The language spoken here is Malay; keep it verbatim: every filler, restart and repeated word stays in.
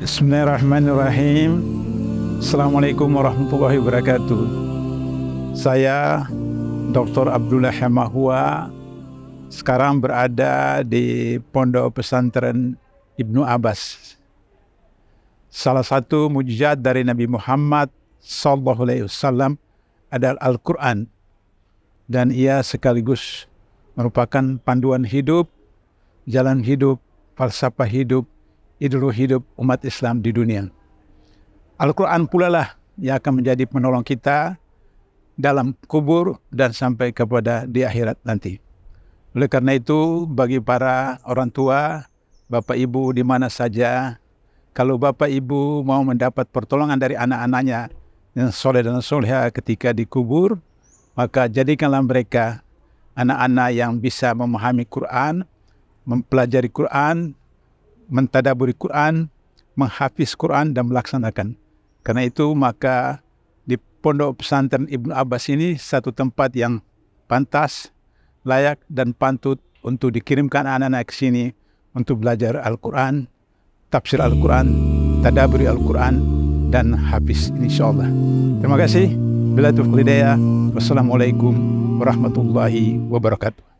Bismillahirrahmanirrahim. Assalamualaikum warahmatullahi wabarakatuh. Saya Doktor Abdullah Hamahua sekarang berada di Pondok Pesantren Ibnu Abbas. Salah satu mujizat dari Nabi Muhammad sallallahu alaihi wasallam adalah Al-Quran, dan ia sekaligus merupakan panduan hidup, jalan hidup, falsafah hidup, ideologi hidup umat Islam di dunia. Al-Quran pula lah yang akan menjadi penolong kita dalam kubur dan sampai kepada di akhirat nanti. Oleh karena itu, bagi para orang tua, bapak ibu di mana saja, kalau bapak ibu mau mendapat pertolongan dari anak-anaknya yang soleh dan soleha ketika dikubur, maka jadikanlah mereka anak-anak yang bisa memahami Quran, mempelajari Quran, mentadaburi Quran, menghafiz Quran dan melaksanakan. Karena itu maka di Pondok Pesantren Ibnu Abbas ini satu tempat yang pantas, layak dan pantut untuk dikirimkan anak-anak ke sini untuk belajar Al-Quran, tafsir Al-Quran, tadaburi Al-Quran dan hafiz insyaallah. Terima kasih. Bila taufiq hidayah. Wassalamualaikum warahmatullahi wabarakatuh.